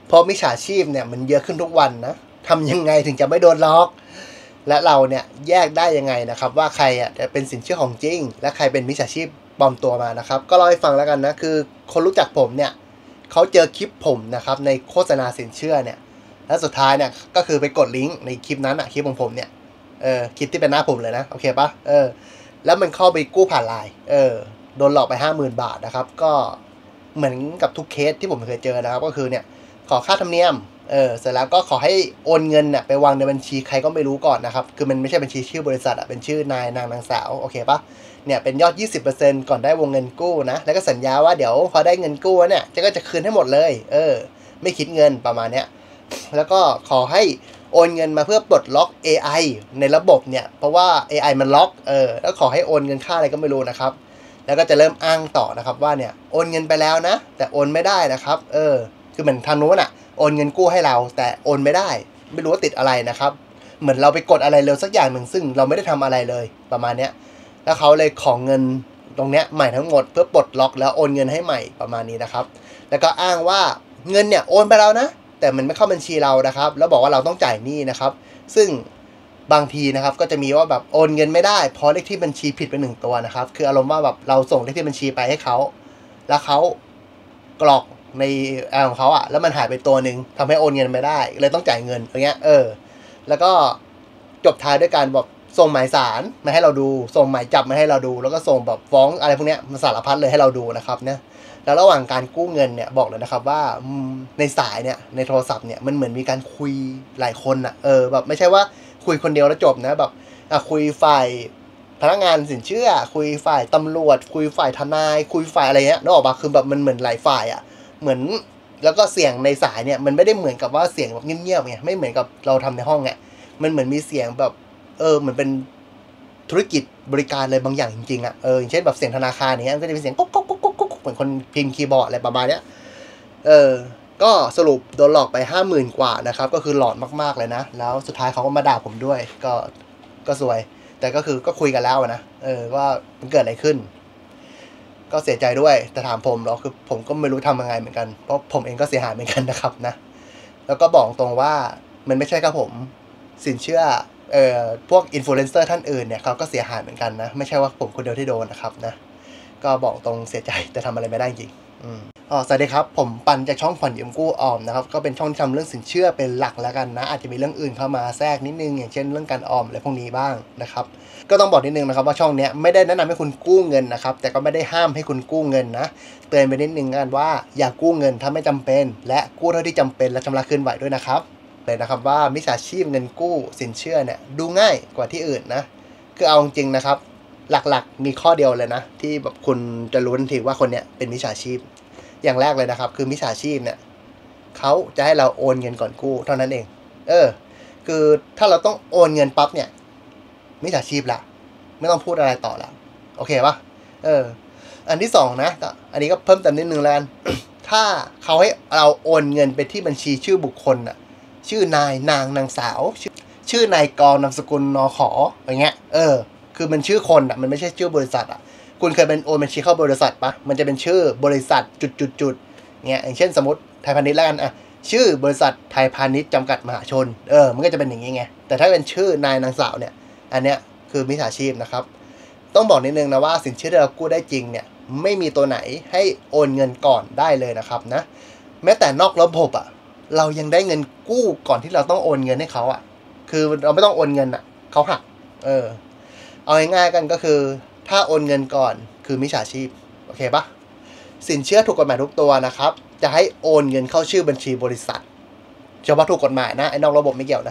เพราะมิจฉาชีพเนี่ยมันเยอะขึ้นทุกวันนะทำยังไงถึงจะไม่โดนหลอกและเราเนี่ยแยกได้ยังไงนะครับว่าใครจะเป็นสินเชื่อของจริงและใครเป็นมิจฉาชีพปลอมตัวมานะครับก็เล่าให้ฟังแล้วกันนะคือคนรู้จักผมเนี่ยเขาเจอคลิปผมนะครับในโฆษณาสินเชื่อเนี่ยแล้วสุดท้ายเนี่ยก็คือไปกดลิงก์ในคลิปนั้นคลิปของผมเนี่ยคลิปที่เป็นหน้าผมเลยนะโอเคปะแล้วมันเข้าไปกู้ผ่านไลน์โดนหลอกไป 50,000 บาทนะครับก็เหมือนกับทุกเคสที่ผมเคยเจอนะครับก็คือเนี่ยขอค่าธรรมเนียมเสร็จแล้วก็ขอให้โอนเงินไปวางในบัญชีใครก็ไม่รู้ก่อนนะครับคือมันไม่ใช่บัญชีชื่อบริษัทเป็นชื่อนายนางสาวโอเคปะเนี่ยเป็นยอด 20% ก่อนได้วงเงินกู้นะแล้วก็สัญญาว่าเดี๋ยวพอได้เงินกู้เนี่ยก็จะคืนให้หมดเลยไม่คิดเงินประมาณเนี้ยแล้วก็ขอให้โอนเงินมาเพื่อปลดล็อก AI ในระบบเนี่ยเพราะว่า AI มันล็อกแล้วขอให้โอนเงินค่าอะไรก็ไม่รู้นะครับแล้วก็จะเริ่มอ้างต่อนะครับว่าเนี่ยโอนเงินไปแล้วนะแต่โอนไม่ได้นะครับคือเหมือนทางนู้นโอนเงินกู้ให้เราแต่โอนไม่ได้ไม่รู้ว่าติดอะไรนะครับเหมือนเราไปกดอะไรเร็วสักอย่างหนึ่งซึ่งเราไม่ได้ทำอะไรเลยประมาณเนี้ยแล้วเขาเลยของเงินตรงเนี้ยใหม่ทั้งหมดเพื่อปลดล็อกแล้วโอนเงินให้ใหม่ประมาณนี้นะครับแล้วก็อ้างว่าเงินเนี่ยโอนไปแล้วนะแต่มันไม่เข้าบัญชีเรานะครับแล้วบอกว่าเราต้องจ่ายหนี้นะครับซึ่งบางทีนะครับก็จะมีว่าแบบโอนเงินไม่ได้เพราะเลขที่บัญชีผิดไป1ตัวนะครับคืออารมณ์ว่าแบบเราส่งเลขที่บัญชีไปให้เขาแล้วเขากรอกในแอปของเขาแล้วมันหายไปตัวหนึ่งทำให้โอนเงินไม่ได้เลยต้องจ่ายเงินอย่างเงี้ยแล้วก็จบท้ายด้วยการแบบส่งหมายสารมาให้เราดูส่งหมายจับมาให้เราดูแล้วก็ส่งแบบฟ้องอะไรพวกเนี้ยมันสารพัดเลยให้เราดูนะครับเนี่ยแล้วระหว่างการกู้เงินเนี่ยบอกเลยนะครับว่าในสายเนี่ยในโทรศัพท์เนี่ยมันเหมือนมีการคุยหลายคนแบบไม่ใช่ว่าคุยคนเดียวแล้วจบนะแบบคุยฝ่ายพนักงานสินเชื่อคุยฝ่ายตำรวจคุยฝ่ายทนายคุยฝ่ายอะไรเงี้ยนึกออกปะคือแบบมันเหมือนหลายฝ่ายเหมือนแล้วก็เสียงในสายเนี่ยมันไม่ได้เหมือนกับว่าเสียงแบบเงียบๆไงไม่เหมือนกับเราทำในห้องมันเหมือนมีเสียงแบบเหมือนเป็นธุรกิจบริการอะไรบางอย่างจริงๆอย่างเช่นแบบเสียงธนาคารอย่างเงี้ยก็จะมีเสียงก๊กก๊กก๊กก๊กก๊กเหมือนคนพิมพ์คีย์บอร์ดอะไรประมาณเนี้ยก็สรุปโดนหลอกไป 50,000 กว่านะครับก็คือหลอนมากๆเลยนะแล้วสุดท้ายเขาก็มาด่าผมด้วยก็ซวยแต่ก็คือก็คุยกันแล้วนะว่ามันเกิดอะไรขึ้นก็เสียใจด้วยแต่ถามผมหรอคือผมก็ไม่รู้ทำยังไงเหมือนกันเพราะผมเองก็เสียหายเหมือนกันนะครับนะแล้วก็บอกตรงว่ามันไม่ใช่แค่ผมสินเชื่อพวกอินฟลูเอนเซอร์ท่านอื่นเนี่ยเขาก็เสียหายเหมือนกันนะไม่ใช่ว่าผมคนเดียวที่โดนนะครับนะก็บอกตรงเสียใจแต่ทำอะไรไม่ได้จริงสวัสดีครับผมปันจากช่องผ่อนยืมกู้ออมนะครับก็เป็นช่องที่ทำเรื่องสินเชื่อเป็นหลักแล้วกันนะอาจจะมีเรื่องอื่นเข้ามาแทรกนิดนึงอย่างเช่นเรื่องการออมอะไรพวกนี้บ้างนะครับก็ต้องบอกนิดนึงนะครับว่าช่องนี้ไม่ได้แนะนำให้คุณกู้เงินนะครับแต่ก็ไม่ได้ห้ามให้คุณกู้เงินนะเตือนไปนิดนึงกันว่าอย่ากู้เงินถ้าไม่จำเป็นและกู้เท่าที่จำเป็นและชำระคืนไหวด้วยนะครับเลยนะครับว่ามิจฉาชีพเงินกู้สินเชื่อเนี่ยดูง่ายกว่าที่อื่นนะคือเอาจริงนะครับหลักๆมีข้อเดียวเลยนะที่แบบคุณจะรู้ทันทีว่าคนเนี้ยเป็นมิจฉาชีพอย่างแรกเลยนะครับคือมิจฉาชีพเนี่ยเขาจะให้เราโอนเงินก่อนกู้เท่านั้นเองคือถ้าเราต้องโอนเงินปั๊บเนี่ยมิจฉาชีพละไม่ต้องพูดอะไรต่อแล้วโอเคปะอันที่สองนะอันนี้ก็เพิ่มเติมนิดนึงแล้วกัน ถ้าเขาให้เราโอนเงินไปที่บัญชีชื่อบุคคลชื่อนายนางสาวชื่อนายกนามสกุลนขอย่างเงี้ยคือมันชื่อคนมันไม่ใช่ชื่อบริษัทคุณเคยเป็นโอนบัญชีเข้าบริษัทปะมันจะเป็นชื่อบริษัทจุดเงี้ยอย่างเช่นสมมติไทยพาณิชย์แล้วกันชื่อบริษัทไทยพาณิชย์จำกัดมหาชนมันก็จะเป็นอย่างงี้ไงแต่ถ้าเป็นชื่อนายนางสาวเนี่ยอันเนี้ยคือมิจฉาชีพนะครับต้องบอกนิดนึงนะว่าสินเชื่อที่เรากู้ได้จริงเนี่ยไม่มีตัวไหนให้โอนเงินก่อนได้เลยนะครับนะแม้แต่นอกระบบเรายังได้เงินกู้ก่อนที่เราต้องโอนเงินให้เขาคือเราไม่ต้องโอนเงินเขาหักเอาง่ายๆกันก็คือถ้าโอนเงินก่อนคือมิจฉาชีพโอเคปะสินเชื่อถูกกฎหมายทุกตัวนะครับจะให้โอนเงินเข้าชื่อบัญชีบริษัทเฉพาะถูกกฎหมายนะไอ้นอกระบบไม่เกี่ยวนะ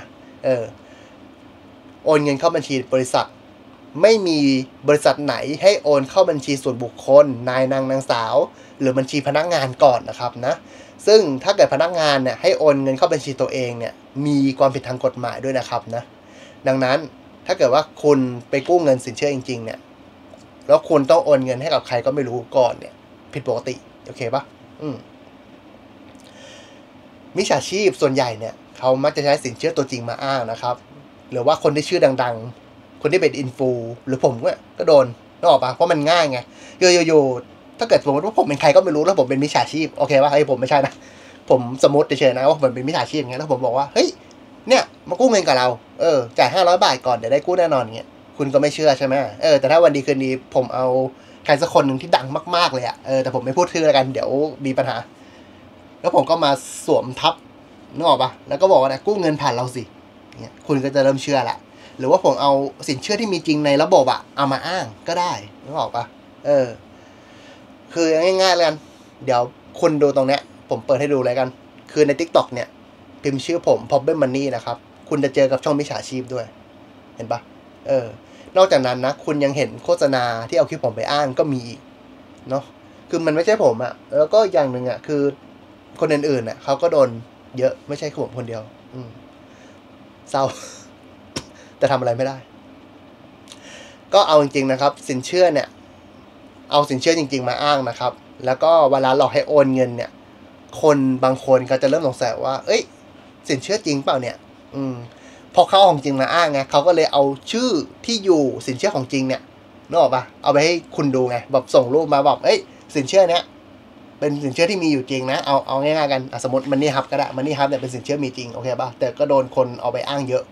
โอนเงินเข้าบัญชีบริษัทไม่มีบริษัทไหนให้โอนเข้าบัญชีส่วนบุคคลนายนางสาวหรือบัญชีพนักงานก่อนนะครับนะซึ่งถ้าเกิดพนักงานเนี่ยให้โอนเงินเข้าบัญชีตัวเองเนี่ยมีความผิดทางกฎหมายด้วยนะครับนะดังนั้นถ้าเกิดว่าคุณไปกู้เงินสินเชื่อจริงๆเนี่ยแล้วคุณต้องโอนเงินให้กับใครก็ไม่รู้ก่อนเนี่ยผิดปกติโอเคปะมิจฉาชีพส่วนใหญ่เนี่ยเขามักจะใช้สินเชื่อตัวจริงมาอ้างนะครับหรือว่าคนที่ชื่อดังๆคนที่เป็นอินฟูหรือผมก็โดนนึกออกปะเพราะมันง่ายไงโยถ้าเกิดสมมติว่าผมเป็นใครก็ไม่รู้แล้วผมเป็นมิจฉาชีพโอเคปะผมไม่ใช่นะผมสมมติเฉยๆนะว่าผมเป็นมิจฉาชีพอย่างเงี้ยแล้วผมบอกว่าเฮ้ยเนี่ยมากู้เงินกับเราจ่าย500 บาทก่อนเดี๋ยวได้กู้แน่นอนเงี้ยคุณก็ไม่เชื่อใช่ไหมแต่ถ้าวันดีคืนดีผมเอาใครสักคนหนึ่งที่ดังมากๆเลยแต่ผมไม่พูดชื่อแล้วกันเดี๋ยวมีปัญหาแล้วผมก็มาสวมทับนึกออกปะแล้วก็บอกว่ากู้เงินผ่านเราสิเนี่ยคุณก็จะเริ่มเชื่อละหรือว่าผมเอาสินเชื่อที่มีจริงในระบบเอามาอ้างก็ได้นึกออกปะคือง่ายๆเลยกันเดี๋ยวคุณดูตรงเนี้ยผมเปิดให้ดูเลยกันคือใน TikTok เนี่ยพิมพ์ชื่อผม Problem Money นะครับคุณจะเจอกับช่องมิจฉาชีพด้วยเห็นปะนอกจากนั้นนะคุณยังเห็นโฆษณาที่เอาคลิปผมไปอ้างก็มีอีกเนาะคือมันไม่ใช่ผมแล้วก็อย่างหนึ่งคือคนอื่นๆเขาก็โดนเยอะไม่ใช่ผมคนเดียวเศร้า แต่ทำอะไรไม่ได้ ก็เอาจริงๆนะครับสินเชื่อเนี่ยเอาสินเชื่อจริงๆมาอ้างนะครับแล้วก็เวลาหลอกให้โอนเงินเนี่ยคนบางคนก็จะเริ่มสงสัยว่าเอ้ยสินเชื่อจริงเปล่าเนี่ยพอเขาของจริงมาอ้างไงเขาก็เลยเอาชื่อที่อยู่สินเชื่อของจริงเนี่ยนึกออกปะเอาไปให้คุณดูไงแบบส่งรูปมาบอกเอ้ยสินเชื่อเนี้ยเป็นสินเชื่อที่มีอยู่จริงนะเอาง่ายๆกันสมมติมันนี่ฮับก็ได้มันนี่ฮับเนี่ยเป็นสินเชื่อมีจริงโอเคป่ะแต่ก็โดนคนเอาไปอ้างเยอะ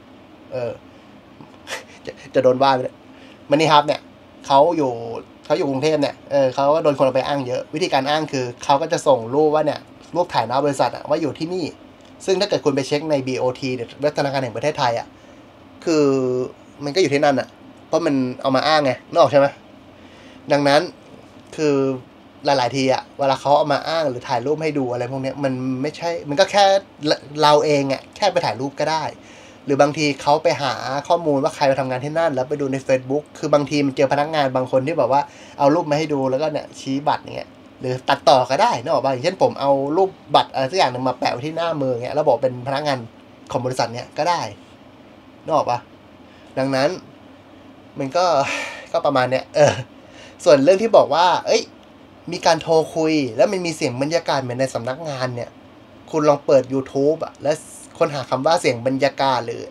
จะโดนว่าไปเลยมันนี่ฮับเนี่ยเขาอยู่กรุงเทพเนี่ยเขาก็โดนคนเอาไปอ้างเยอะวิธีการอ้างคือเขาก็จะส่งรูปว่าเนี่ยรูปถ่ายหน้าบริษัทว่าอยู่ที่นี่ซึ่งถ้าเกิดคุณไปเช็คใน BOT หรือธนาคารแห่งประเทศไทยคือมันก็อยู่ที่นั่นเพราะมันเอามาอ้างไงนึกออกใช่ไหมดังนั้นคือหลายๆทีเวลาเขาเอามาอ้างหรือถ่ายรูปให้ดูอะไรพวกนี้มันไม่ใช่มันก็แค่เราเองแค่ไปถ่ายรูปก็ได้หรือบางทีเขาไปหาข้อมูลว่าใครไปทำงานที่นั่นแล้วไปดูใน Facebook คือบางทีมันเจอพนักงานบางคนที่แบบว่าเอารูปมาให้ดูแล้วก็เนี่ยชี้บัตรเงี้ยหรือตัดต่อก็ได้นึกออกป่ะอย่างเช่นผมเอารูปบัตรอะไรสักอย่างนึงมาแปะไว้ที่หน้ามือเงี้ยแล้วบอกเป็นพนักงานของบริษัทเนี้ยก็ได้นึกออกป่ะดังนั้นมันก็ประมาณเนี้ยส่วนเรื่องที่บอกว่าเอ้ยมีการโทรคุยแล้วมันมีเสียงบรรยากาศเหมือนในสำนักงานเนี่ยคุณลองเปิด YouTube แล้วค้นหาคำว่าเสียงบรรยากาศหรือ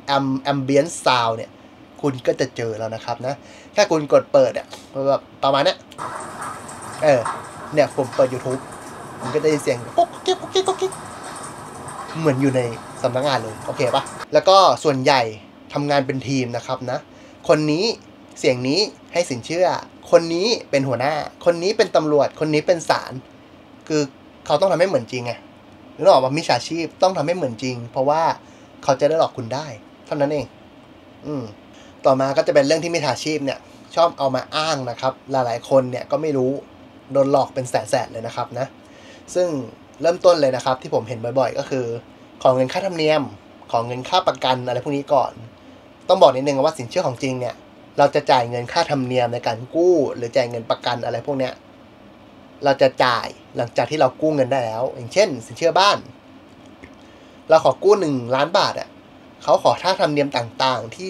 ambient sound เนี่ยคุณก็จะเจอแล้วนะครับนะแค่คุณกดเปิดแบบประมาณเนี้ยเนี่ยผมเปิด YouTube มันก็จะได้ยินเสียงก๊กกิ๊กก๊กกิ๊กก๊กกิ๊กเหมือนอยู่ในสำนักงานเลยโอเคปะแล้วก็ส่วนใหญ่ทำงานเป็นทีมนะครับนะคนนี้เสียงนี้ให้สินเชื่อคนนี้เป็นหัวหน้าคนนี้เป็นตำรวจคนนี้เป็นศาลคือเขาต้องทำให้เหมือนจริงไงหรือว่ามิจฉาชีพต้องทำให้เหมือนจริงเพราะว่าเขาจะได้หลอกคุณได้เท่านั้นเองต่อมาก็จะเป็นเรื่องที่มิจฉาชีพเนี่ยชอบเอามาอ้างนะครับหลายๆคนเนี่ยก็ไม่รู้โดนหลอกเป็นแสนๆเลยนะครับนะซึ่งเริ่มต้นเลยนะครับที่ผมเห็นบ่อยๆก็คือขอเงินค่าธรรมเนียมขอเงินค่าประกันอะไรพวกนี้ก่อนต้องบอกนิดนึงว่าสินเชื่อของจริงเนี่ยเราจะจ่ายเงินค่าธรรมเนียมในการกู้หรือจ่ายเงินประกันอะไรพวกเนี้ยเราจะจ่ายหลังจากที่เรากู้เงินได้แล้วอย่างเช่นสินเชื่อบ้านเราขอกู้1 ล้านบาทเขาขอค่าธรรมเนียมต่างๆที่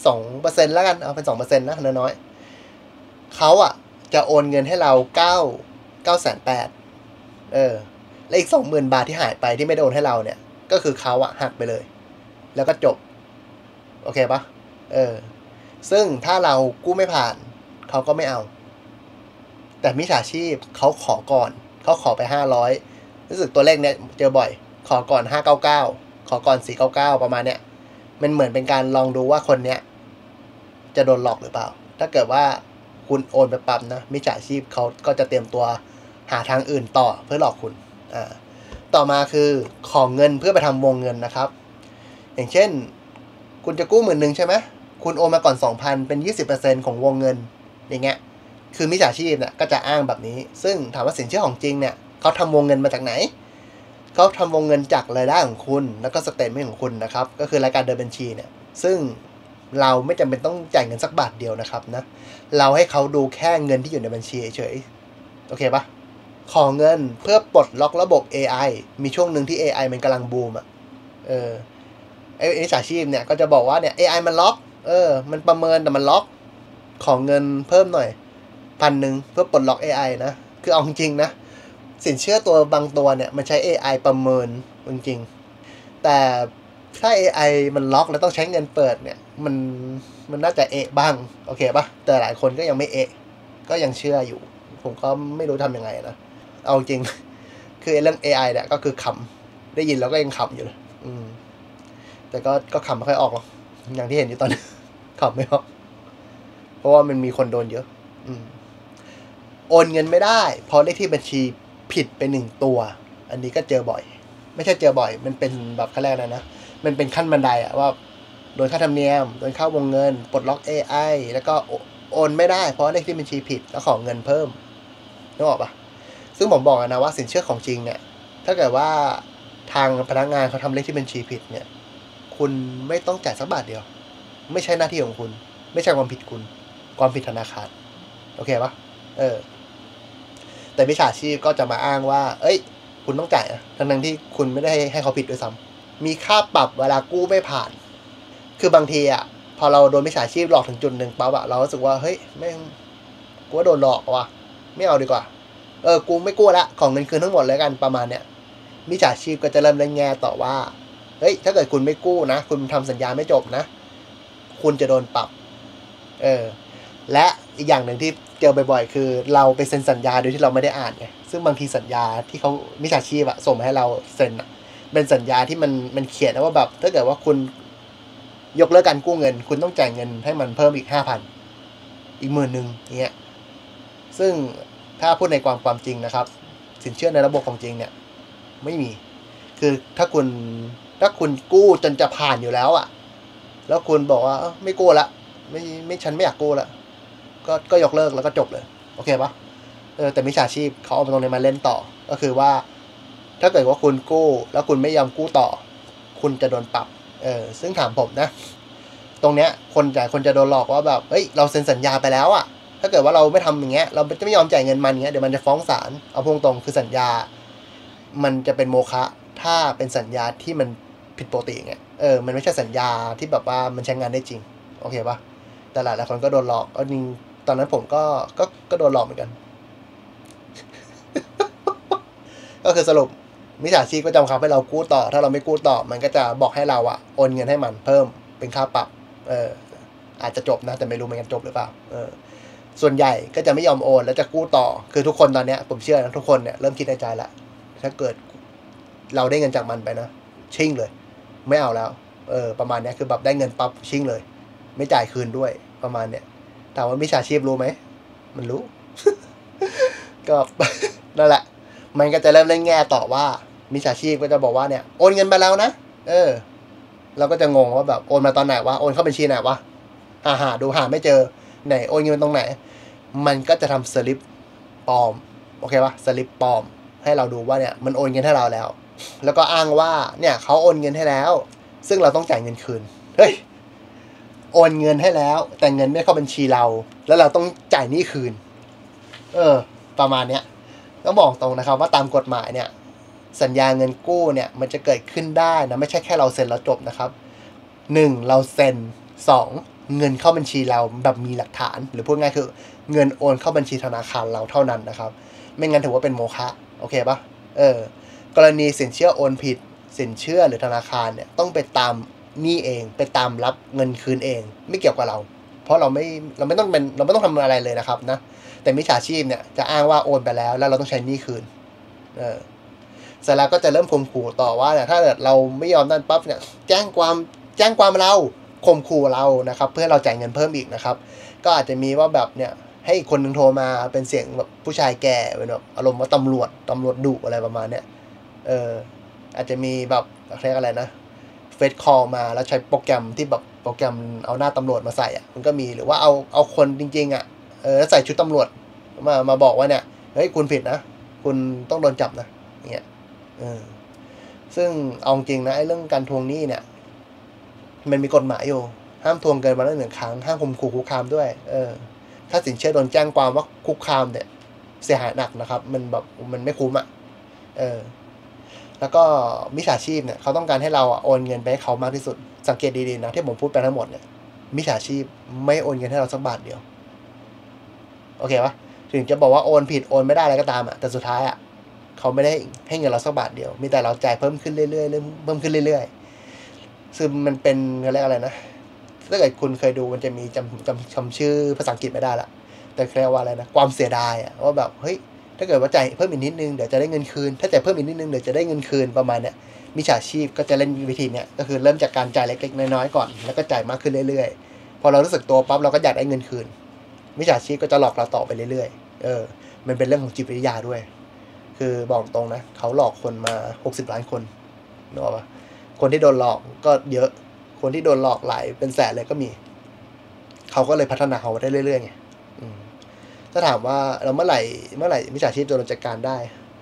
2% แล้วกันเอาเป็น 2% นะน้อยๆเขาจะโอนเงินให้เรา9,800,000และอีก 20,000 บาทที่หายไปที่ไม่ได้โอนให้เราเนี่ยก็คือเขาหักไปเลยแล้วก็จบโอเคปะซึ่งถ้าเรากู้ไม่ผ่านเขาก็ไม่เอาแต่มิจฉาชีพเขาขอก่อนเขาขอไป500รู้สึกตัวเลขเนี้ยเจอบ่อยขอก่อน599ขอก่อน499ประมาณเนี้ยมันเหมือนเป็นการลองดูว่าคนเนี้ยจะโดนหลอกหรือเปล่าถ้าเกิดว่าคุณโอนไปปั๊บนะมิจฉาชีพเขาก็จะเตรียมตัวหาทางอื่นต่อเพื่อหลอกคุณต่อมาคือขอเงินเพื่อไปทำวงเงินนะครับอย่างเช่นคุณจะกู้10,000ใช่ไหมคุณโอนมาก่อน 2,000 เป็น 20% ของวงเงินอย่างเงี้ยคือมิจฉาชีพเนี่ยก็จะอ้างแบบนี้ซึ่งถามว่าสินเชื่อของจริงเนี่ยเขาทำวงเงินมาจากไหนเขาทำวงเงินจากรายได้ของคุณแล้วก็สเตทเมนต์ของคุณนะครับก็คือรายการเดินบัญชีเนี่ยซึ่งเราไม่จำเป็นต้องจ่ายเงินสักบาทเดียวนะครับนะเราให้เขาดูแค่เงินที่อยู่ในบัญชีเฉยๆโอเคปะขอเงินเพื่อปลดล็อกระบบ AI มีช่วงหนึ่งที่ AI มันกำลังบูมไอ้มิจฉาชีพเนี่ยก็จะบอกว่าเนี่ย AI มันล็อกมันประเมินแต่มันล็อกขอเงินเพิ่มหน่อย1,000เพื่อปลดล็อก AI นะคือเอาจริงๆนะสินเชื่อตัวบางตัวเนี่ยมันใช้ AI ประเมินจริงๆแต่ถ้า AI มันล็อกแล้วต้องใช้เงินเปิดเนี่ยมันน่าจะบ้างโอเคปะแต่หลายคนก็ยังไม่ก็ยังเชื่ออยู่ผมก็ไม่รู้ทำยังไงนะเอาจริงคือเรื่อง AI เนี่ยก็คือขำได้ยินแล้วก็ยังขำอยู่เลยแต่ก็ขำไม่ค่อยออกหรอกอย่างที่เห็นอยู่ตอนนี้ ขำไม่ออกเพราะว่ามันมีคนโดนเยอะโอนเงินไม่ได้เพราะเลขที่บัญชีผิดไป1 ตัวอันนี้ก็เจอบ่อยไม่ใช่เจอบ่อยมันเป็นแบบขั้นแรกนะมันเป็นขั้นบันไดอะว่าโดนค่าธรรมเนียมโดนค่าวงเงินปลดล็อก AI แล้วก็โอนไม่ได้เพราะเลขที่บัญชีผิดแล้วขอเงินเพิ่มนึกออกปะซึ่งผมบอกนะว่าสินเชื่อของจริงเนี่ยถ้าเกิดว่าทางพนักงานเขาทำเลขที่บัญชีผิดเนี่ยคุณไม่ต้องจ่ายสักบาทเดียวไม่ใช่หน้าที่ของคุณไม่ใช่ความผิดคุณความผิดธนาคารโอเคปะแต่มิจฉาชีพก็จะมาอ้างว่าคุณต้องจ่ายนะทั้งที่คุณไม่ได้ให้เขาผิดด้วยซ้ำมีค่าปรับเวลากู้ไม่ผ่านคือบางทีอ่ะพอเราโดนมิจฉาชีพหลอกถึงจุดหนึ่งปั๊บอะเรารู้สึกว่าเฮ้ยแม่งกูว่าโดนหลอกว่ะไม่เอาดีกว่ากูไม่กู้ละของเงินคืนทั้งหมดเลยกันประมาณเนี้ยมิจฉาชีพก็จะเริ่มเล่นแง่ต่อว่าถ้าเกิดคุณไม่กู้นะคุณทำสัญญาไม่จบนะคุณจะโดนปรับและอีกอย่างหนึ่งที่เจอบ่อยๆคือเราไปเซ็นสัญญาโดยที่เราไม่ได้อ่านไงซึ่งบางทีสัญญาที่เขามิจฉาชีพส่งมาให้เราเซ็นเป็นสัญญาที่มันเขียนนะว่าแบบถ้าเกิดว่าคุณยกเลิกการกู้เงินคุณต้องจ่ายเงินให้มันเพิ่มอีก 5,000 อีก10,000เงี้ยซึ่งถ้าพูดในความจริงนะครับสินเชื่อในระบบของจริงเนี่ยไม่มีคือถ้าคุณกู้จนจะผ่านอยู่แล้วแล้วคุณบอกว่าไม่กู้ละไม่ฉันไม่อยากกู้ละก็ยกเลิกแล้วก็จบเลยโอเคปะแต่มิจฉาชีพเขาเอาตรงนี้มาเล่นต่อก็คือว่าถ้าเกิดว่าคุณกู้แล้วคุณไม่ยอมกู้ต่อคุณจะโดนปรับซึ่งถามผมนะตรงเนี้ยคนจะโดนหลอกว่าแบบเราเซ็นสัญญาไปแล้วถ้าเกิดว่าเราไม่ทำอย่างเงี้ยเราจะไม่ยอมจ่ายเงินมันเงี้ยเดี๋ยวมันจะฟ้องศาลเอาพูดตรงคือสัญญามันจะเป็นโมฆะถ้าเป็นสัญญาที่มันผิดปกติไงมันไม่ใช่สัญญาที่แบบว่ามันใช้งานได้จริงโอเคปะแต่หลายคนก็โดนหลอกจริงตอนนั้นผมก็โดนหลอกเหมือนกัน ก็คือสรุปมิจฉาชีพก็จะบังคับให้เรากู้ต่อถ้าเราไม่กู้ต่อมันก็จะบอกให้เราโอนเงินให้มันเพิ่มเป็นค่าปรับอาจจะจบนะแต่ไม่รู้เหมือนกันจบหรือเปล่าส่วนใหญ่ก็จะไม่ยอมโอนแล้วจะกู้ต่อคือทุกคนตอนเนี้ยผมเชื่อนะทุกคนเนี่ยเริ่มคิดในใจละถ้าเกิดเราได้เงินจากมันไปนะชิ่งเลยไม่เอาแล้วประมาณนี้คือแบบได้เงินปั๊บชิ่งเลยไม่จ่ายคืนด้วยประมาณเนี้ยถามว่ามิจฉาชีพรู้ไหมมันรู้ ก็ นั่นแหละมันก็จะเริ่มเล่นแง่ต่อว่ามิจฉาชีพก็จะบอกว่าเนี่ยโอนเงินไปแล้วนะเราก็จะงงว่าแบบโอนมาตอนไหนวะโอนเข้าบัญชีไหนวะหาดูหาไม่เจอไหนโอนเงินตรงไหนมันก็จะทำสลิปปลอมโอเคปะสลิปปลอมให้เราดูว่าเนี่ยมันโอนเงินให้เราแล้วก็อ้างว่าเนี่ยเขาโอนเงินให้แล้วซึ่งเราต้องจ่ายเงินคืนเฮ้ยโอนเงินให้แล้วแต่เงินไม่เข้าบัญชีเราแล้วเราต้องจ่ายหนี้คืนประมาณเนี้ยต้องบอกตรงนะครับว่าตามกฎหมายเนี่ยสัญญาเงินกู้เนี่ยมันจะเกิดขึ้นได้นะไม่ใช่แค่เราเซ็นแล้วจบนะครับ1เราเซ็น2เงินเข้าบัญชีเราแบบมีหลักฐานหรือพูดง่ายคือเงินโอนเข้าบัญชีธนาคารเราเท่านั้นนะครับไม่งั้นถือว่าเป็นโมฆะโอเคปะกรณีสินเชื่อโอนผิดสินเชื่อหรือธนาคารเนี่ยต้องไปตามหนี้เองไปตามรับเงินคืนเองไม่เกี่ยวกับเราเพราะเราไม่ต้องทำอะไรเลยนะครับนะแต่มิจฉาชีพเนี่ยจะอ้างว่าโอนไปแล้วเราต้องใช้หนี้คืนเสร็จแล้วก็จะเริ่มข่มขู่ต่อว่าเนี่ยถ้าเกิดเราไม่ยอมนั่นปั๊บเนี่ยแจ้งความเราข่มขู่เรานะครับเพื่อเราจ่ายเงินเพิ่มอีกนะครับก็อาจจะมีว่าแบบเนี่ยให้อีกคนนึงโทรมาเป็นเสียงแบบผู้ชายแก่เป็นแบบอารมณ์ว่าตำรวจดุอะไรประมาณเนี้ยอาจจะมีแบบเรียกอะไรนะเฟซคอลมาแล้วใช้โปรแกรมที่แบบโปรแกรมเอาหน้าตำรวจมาใส่มันก็มีหรือว่าเอาคนจริงๆใส่ชุดตำรวจมาบอกว่าเนี่ยเฮ้ยคุณผิดนะคุณต้องโดนจับนะอย่างเงี้ยซึ่งเอาจริงนะไอ้เรื่องการทวงหนี้เนี่ยมันมีกฎหมายอยู่ห้ามทวงเกินวันละ1 ครั้งห้ามข่มขู่คุกคามด้วยถ้าสินเชื่อโดนแจ้งความว่าคุกคามเนี่ยเสียหายหนักนะครับมันไม่คุ้มแล้วก็มิจฉาชีพเนี่ยเขาต้องการให้เราโอนเงินไปให้เขามากที่สุดสังเกตดีๆนะที่ผมพูดไปทั้งหมดเนี่ยมิจฉาชีพไม่โอนเงินให้เราสักบาทเดียวโอเคปะถึงจะบอกว่าโอนผิดโอนไม่ได้อะไรก็ตามแต่สุดท้ายเขาไม่ได้ให้เงินเราสักบาทเดียวมีแต่เราจ่ายเพิ่มขึ้นเรื่อยๆเพิ่มขึ้นเรื่อยๆซึ่งมันเป็นอะไรนะถ้าเกิดคุณเคยดูมันจะมีจำชื่อภาษาอังกฤษไม่ได้ละแต่เรียกว่าอะไรนะความเสียดายว่าแบบเฮ้ยถ้าเกิดว่าจ่ายเพิ่มอีกนิดนึงเดี๋ยวจะได้เงินคืนถ้าจ่ายเพิ่มอีกนิดนึงเดี๋ยวจะได้เงินคืนประมาณเนี้ยมิจฉาชีพก็จะเล่นวิธีเนี้ยก็คือเริ่มจากการจ่ายเล็กๆน้อยๆก่อนแล้วก็จ่ายมากขึ้นเรื่อยๆพอเรารู้สึกตัวปั๊บเราก็อยากได้เงินคืนมิจฉาชีพก็จะหลอกเราต่อไปเรื่อยๆมันเป็นเรื่องของจิตวิทยาด้วยคือบอกตรงนะเขาหลอกคนมา60 ล้านคนนึกออกปะคนที่โดนหลอกก็เยอะคนที่โดนหลอกหลายเป็นแสนเลยก็มีเขาก็เลยพัฒนาเขาได้เรื่อยๆไงถ้าถามว่าเราเมื่อไหร่มิจฉาชีพจะโดนจัดการได้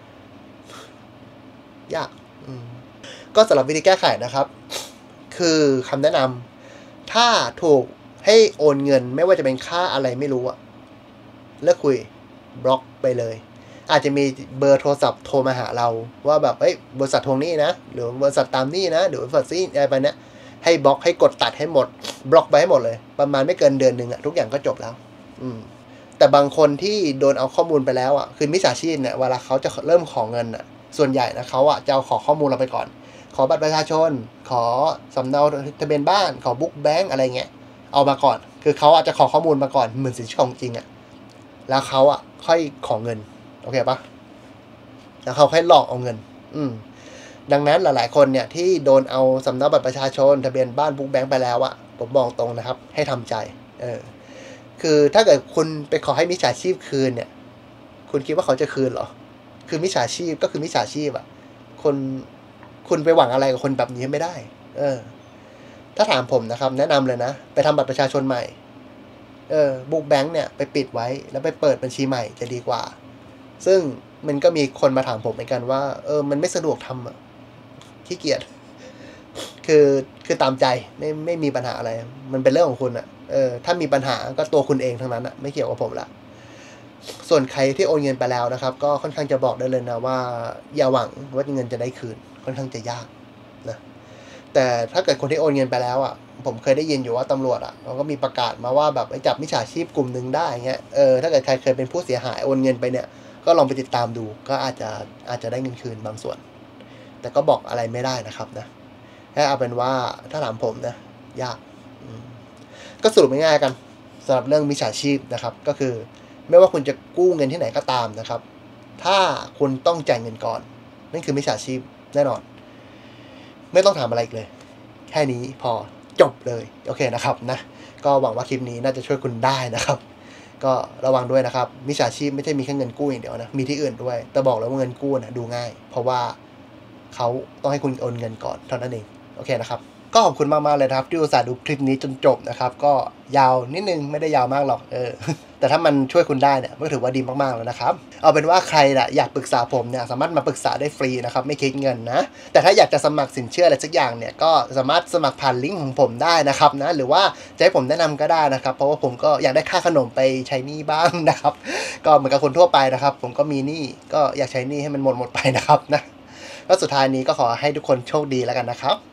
ยากก็สำหรับวิธีแก้ไขนะครับคือคำแนะนำถ้าถูกให้โอนเงินไม่ว่าจะเป็นค่าอะไรไม่รู้อะเลิกคุยบล็อกไปเลยอาจจะมีเบอร์โทรศัพท์โทรมาหาเราว่าแบบบริษัททวงหนี้นะหรือบริษัทตามหนี้นะหรือบริษัทซีอะไรไปเนี้ยให้บล็อกให้กดตัดให้หมดบล็อกไปให้หมดเลยประมาณไม่เกินเดือนนึงอะทุกอย่างก็จบแล้วแต่บางคนที่โดนเอาข้อมูลไปแล้วอ่ะคือมิจฉาชีพเนี่ยเวลาเขาจะเริ่มขอเงินอ่ะส่วนใหญ่นะเขาอ่ะจะเอาขอข้อมูลเราไปก่อนขอบัตรประชาชนขอสำเนาทะเบียนบ้านขอบุ๊กแบงก์อะไรเงี้ยเอามาก่อนคือเขาอาจจะขอข้อมูลมาก่อนเหมือนสินเชื่อของจริงอ่ะแล้วเขาอ่ะค่อยขอเงินโอเคปะแล้วเขาค่อยหลอกเอาเงินดังนั้นหลายๆคนเนี่ยที่โดนเอาสำเนาบัตรประชาชนทะเบียนบ้านบุ๊กแบงก์ไปแล้วอ่ะผมบอกตรงนะครับให้ทำใจคือถ้าเกิดคุณไปขอให้มิจฉาชีพคืนเนี่ยคุณคิดว่าเขาจะคืนเหรอคือมิจฉาชีพก็คือมิจฉาชีพอ่ะคุณไปหวังอะไรกับคนแบบนี้ไม่ได้ถ้าถามผมนะครับแนะนำเลยนะไปทำบัตรประชาชนใหม่บุ๊กแบงค์เนี่ยไปปิดไว้แล้วไปเปิดบัญชีใหม่จะดีกว่าซึ่งมันก็มีคนมาถามผมเหมือนกันว่ามันไม่สะดวกทำอ่ะขี้เกียจคือตามใจไม่มีปัญหาอะไรมันเป็นเรื่องของคุณอ่ะถ้ามีปัญหาก็ตัวคุณเองทั้งนั้นอ่ะไม่เกี่ยวกับผมละส่วนใครที่โอนเงินไปแล้วนะครับก็ค่อนข้างจะบอกได้เลยนะว่าอย่าหวังว่าเงินจะได้คืนค่อนข้างจะยากนะแต่ถ้าเกิดคนที่โอนเงินไปแล้วอ่ะผมเคยได้ยินอยู่ว่าตำรวจอ่ะเขาก็มีประกาศมาว่าแบบไปจับมิจฉาชีพกลุ่มนึงได้เงี้ยถ้าเกิดใครเคยเป็นผู้เสียหายโอนเงินไปเนี่ยก็ลองไปติดตามดูก็อาจจะได้เงินคืนบางส่วนแต่ก็บอกอะไรไม่ได้นะครับนะแค่เอาเป็นว่าถ้าถามผมนะยากก็สรุปง่ายๆกันสำหรับเรื่องมิจฉาชีพนะครับก็คือไม่ว่าคุณจะกู้เงินที่ไหนก็ตามนะครับถ้าคุณต้องจ่ายเงินก่อนนั่นคือมิจฉาชีพแน่นอนไม่ต้องถามอะไรอีกเลยแค่นี้พอจบเลยโอเคนะครับนะก็หวังว่าคลิปนี้น่าจะช่วยคุณได้นะครับก็ระวังด้วยนะครับมิจฉาชีพไม่ใช่มีแค่เงินกู้อย่างเดียวนะมีที่อื่นด้วยแต่บอกแล้วว่าเงินกู้นะดูง่ายเพราะว่าเขาต้องให้คุณโอนเงินก่อนเท่านั้นเองโอเคนะครับก็ขอบคุณมากๆเลยนะครับที่อุตส่าห์ดูคลิปนี้จนจบนะครับก็ยาวนิดนึงไม่ได้ยาวมากหรอกแต่ถ้ามันช่วยคุณได้เนี่ยก็ถือว่าดีมากๆแล้วนะครับเอาเป็นว่าใครน่ะอยากปรึกษาผมเนี่ยสามารถมาปรึกษาได้ฟรีนะครับไม่คิดเงินนะแต่ถ้าอยากจะสมัครสินเชื่ออะไรสักอย่างเนี่ยก็สามารถสมัครผ่านลิงก์ของผมได้นะครับนะหรือว่าจะให้ผมแนะนำก็ได้นะครับเพราะว่าผมก็อยากได้ค่าขนมไปใช้หนี้บ้างนะครับก็เหมือนกับคนทั่วไปนะครับผมก็มีหนี้ก็อยากใช้หนี้ให้มันหมดไปนะครับนะก็สุดท้ายนี้ก็ขอให้ทุกคนโชคดีแล้วกันนะครับ